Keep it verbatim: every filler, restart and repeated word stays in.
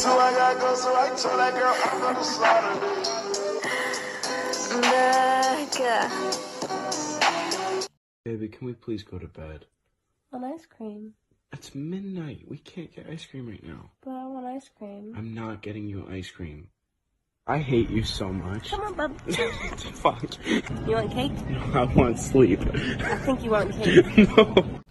too, I gotta go, so I told that girl I'm gonna slaughter. Baby, can we please go to bed? I want ice cream. It's midnight. We can't get ice cream right now. But I want ice cream. I'm not getting you ice cream. I hate you so much. Come on, bub. Fuck. You want cake? No, I want sleep. I think you want cake. No.